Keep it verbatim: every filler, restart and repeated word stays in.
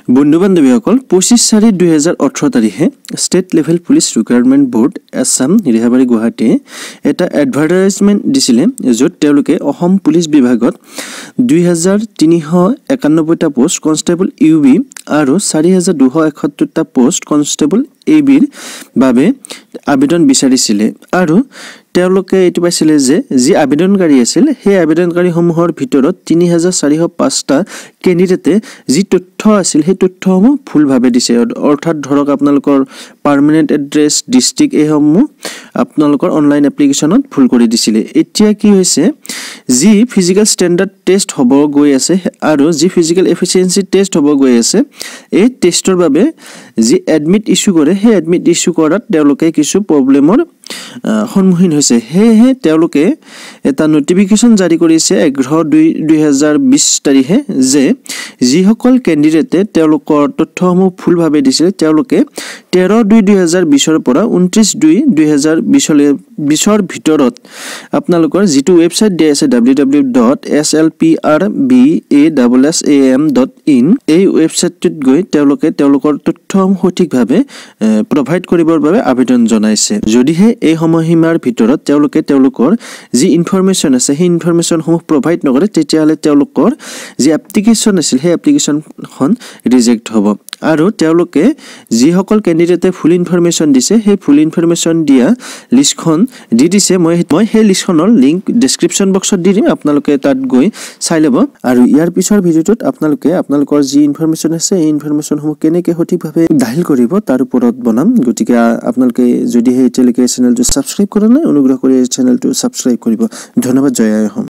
বন্ধু বান্ধৱীসকল পঁচিছ চাৰি দুই হাজাৰ ওঠৰ তাৰিখে state level police recruitment board Assam Rehabari গুৱাহাটীয়ে এটা এডভাৰটাইজমেণ্ট দিছিলে য'ত তেওঁলোকে অসম পুলিচ বিভাগত দুই হাজাৰ তিনিশ একানব্বৈটা পোষ্ট কনষ্টেবল ইউ বি আৰু চাৰি হাজাৰ দুশ এসত্তৰটা পোষ্ট কনষ্টেবল এ বিৰ বাবে আবেদন বিচাৰিছিলে আৰু তেওঁলোকে এইটো পাইছিলে যে যি আবেদনকাৰী আছিল সেই আবেদনকাৰীসমূহৰ ভিতৰত তিনি হাজাৰ চাৰিশ পাঁচটা কেণ্ডিডেটে যি তথ্য আছিল সেই তথ্যসমূহ ভুলভাৱে দিছে অৰ্থাৎ ধৰক আপোনালোকৰ পাৰ্মানেণ্ট এড্ৰেছ ডিষ্ট্ৰিক্ট এইসমূহ আপোনালোকৰ অনলাইন এপ্লিকেশ্যনত ভুল কৰি দিছিলে এতিয়া কি হৈছে যি ফিজিকেল ষ্টেণ্ডাৰ্ড টেষ্ট হ'ব গৈ আছে আৰু যি ফিজিকেল এফিচিয়েঞ্চি টেষ্ট হ'ব গৈ আছে এই টেষ্টৰ বাবে যি এডমিট ইস্যু কৰে সেই এডমিট ইস্যু কৰাত তেওঁলোকে কিছু প্ৰব্লেমৰ সন্মুখীন হৈছে সেয়েহে তেওঁলোকে এটা নটিফিকেশ্যন জাৰি কৰিছে এঘাৰ দুই দুই হাজাৰ বিশ তাৰিখে যে যিসকল কেণ্ডিডেটে তেওঁলোকৰ তথ্যসমূহ ভুলভাৱে দিছিলে তেওঁলোকে তেৰ দুই দুই হাজাৰ বিশৰ পৰা ঊনত্ৰিছ দুই দুই হাজাৰ বিশৰ ভিতৰত আপোনালোকৰ যিটো ৱেবছাইট দিয়া আছে W W W dot S L P R B A double S A M dot in এই ৱেবছাইটটোত গৈ তেওঁলোকে তেওঁলোকৰ তথ্যসমূহ সঠিকভাৱে প্ৰভাইড কৰিবৰ বাবে আবেদন জনাইছে যদিহে এই সময়সীমাৰ ভিতৰত তেওঁলোকে তেওঁলোকৰ যি ইনফৰমেশ্যন আছে সেই ইনফৰমেশ্যনসমূহ প্ৰভাইড নকৰে তেতিয়াহ'লে তেওঁলোকৰ যি এপ্লিকেশ্যন আছিল সেই এপ্লিকেশ্যনখন ৰিজেক্ট হ'ব আৰু তেওঁলোকে যিসকল কেণ্ডিডেটে ফুল ইনফৰমেশ্যন দিছে সেই ফুল ইনফৰমেশ্যন দিয়া লিষ্টখন দি দিছে মই মই সেই লিষ্টখনৰ লিংক ডেছক্ৰিপশ্যন বক্সত দি দিম আপোনালোকে তাত গৈ চাই ল'ব আৰু ইয়াৰ পিছৰ ভিডিঅ'টোত আপোনালোকে আপোনালোকৰ যি ইনফৰমেশ্যন আছে এই ইনফৰমেশ্যনসমূহ কেনেকৈ সঠিকভাৱে দাখিল কৰিব তাৰ ওপৰত বনাম গতিকে আপোনালোকে যদিহে এতিয়ালৈকে চেনেলটো ছাবস্ক্ৰাইব কৰা নাই অনুগ্ৰহ কৰি চেনেলটো ছাবস্ক্ৰাইব কৰিব ধন্যবাদ জয় আই অসম।